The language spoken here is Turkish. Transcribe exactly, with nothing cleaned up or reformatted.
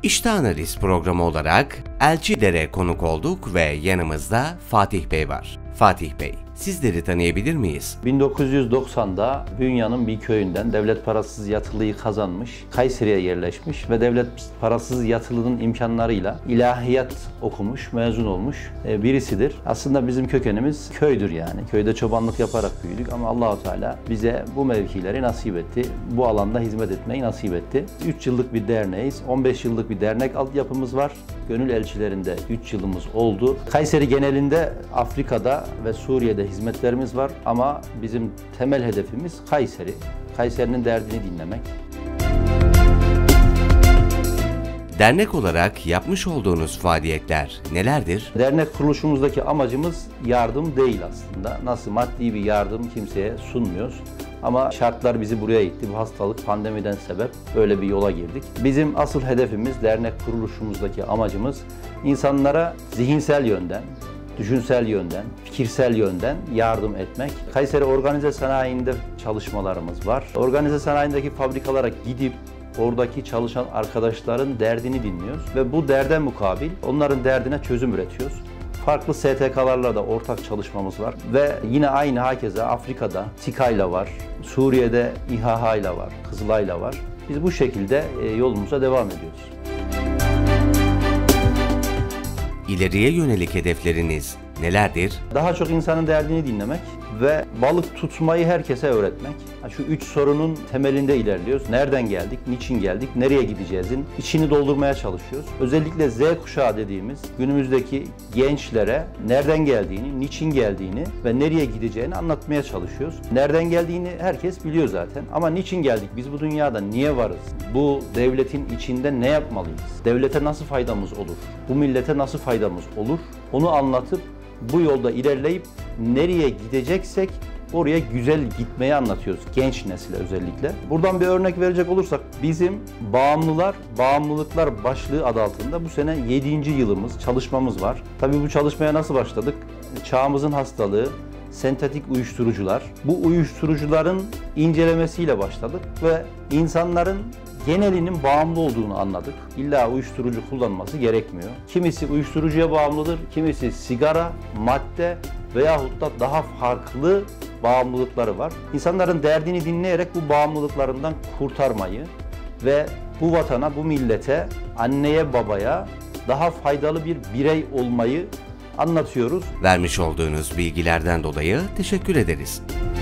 İşte Analiz programı olarak Elçidere konuk olduk ve yanımızda Fatih Bey var. Fatih Bey, sizleri tanıyabilir miyiz? bin dokuz yüz doksan'da Bünya'nın bir köyünden devlet parasız yatılıyı kazanmış, Kayseri'ye yerleşmiş ve devlet parasız yatılının imkanlarıyla ilahiyat okumuş, mezun olmuş birisidir. Aslında bizim kökenimiz köydür yani. Köyde çobanlık yaparak büyüdük ama Allah-u Teala bize bu mevkileri nasip etti. Bu alanda hizmet etmeyi nasip etti. üç yıllık bir derneğiz. on beş yıllık bir dernek altyapımız var. Gönül elçilerinde üç yılımız oldu. Kayseri genelinde Afrika'da ve Suriye'de hizmetlerimiz var ama bizim temel hedefimiz Kayseri. Kayseri'nin derdini dinlemek. Dernek olarak yapmış olduğunuz faaliyetler nelerdir? Dernek kuruluşumuzdaki amacımız yardım değil aslında. Nasıl maddi bir yardım kimseye sunmuyoruz. Ama şartlar bizi buraya itti. Bu hastalık pandemiden sebep böyle bir yola girdik. Bizim asıl hedefimiz, dernek kuruluşumuzdaki amacımız insanlara zihinsel yönden, düşünsel yönden, fikirsel yönden yardım etmek. Kayseri Organize Sanayi'nde çalışmalarımız var. Organize Sanayi'ndeki fabrikalara gidip oradaki çalışan arkadaşların derdini dinliyoruz ve bu derde mukabil onların derdine çözüm üretiyoruz. Farklı S T K'larla da ortak çalışmamız var ve yine aynı hakeza Afrika'da SİKA'yla var, Suriye'de İHA'yla var, Kızılay'la var. Biz bu şekilde yolumuza devam ediyoruz. İleriye yönelik hedefleriniz nelerdir? Daha çok insanın derdini dinlemek ve balık tutmayı herkese öğretmek. Şu üç sorunun temelinde ilerliyoruz. Nereden geldik, niçin geldik, nereye gideceğizin içini doldurmaya çalışıyoruz. Özellikle Z kuşağı dediğimiz günümüzdeki gençlere nereden geldiğini, niçin geldiğini ve nereye gideceğini anlatmaya çalışıyoruz. Nereden geldiğini herkes biliyor zaten ama niçin geldik, biz bu dünyada niye varız, bu devletin içinde ne yapmalıyız, devlete nasıl faydamız olur, bu millete nasıl faydamız olur, onu anlatıp bu yolda ilerleyip nereye gideceksek oraya güzel gitmeyi anlatıyoruz genç nesile özellikle. Buradan bir örnek verecek olursak bizim Bağımlılar, Bağımlılıklar başlığı adı altında bu sene yedinci yılımız, çalışmamız var. Tabii bu çalışmaya nasıl başladık? Çağımızın hastalığı, sentetik uyuşturucular. Bu uyuşturucuların incelemesiyle başladık ve insanların genelinin bağımlı olduğunu anladık. İlla uyuşturucu kullanması gerekmiyor. Kimisi uyuşturucuya bağımlıdır, kimisi sigara, madde veyahut da daha farklı bağımlılıkları var. İnsanların derdini dinleyerek bu bağımlılıklarından kurtarmayı ve bu vatana, bu millete, anneye, babaya daha faydalı bir birey olmayı anlatıyoruz. Vermiş olduğunuz bilgilerden dolayı teşekkür ederiz.